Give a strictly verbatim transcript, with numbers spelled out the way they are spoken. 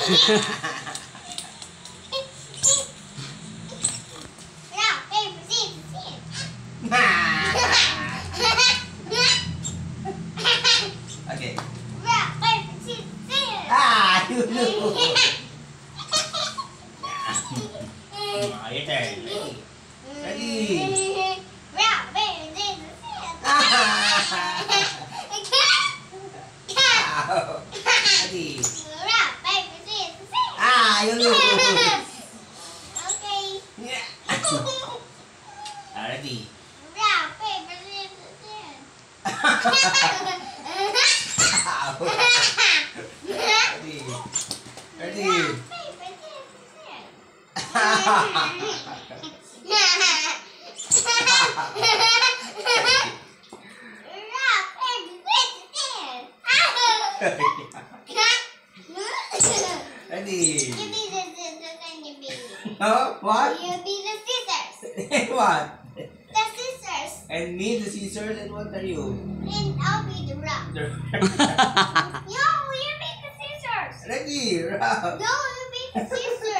Okay. Ah, you know. Ah, your turn. Ready? Ready. Ready. Ah, you know. Okay. Ah, ready. Ready. Ready. Ready. You be the scissors and you be. No? What? You be the scissors. And what? The scissors. And me, the scissors, and what are you? And I'll be the rock. The- No, you be the scissors. Ready, rock. No, you be the scissors.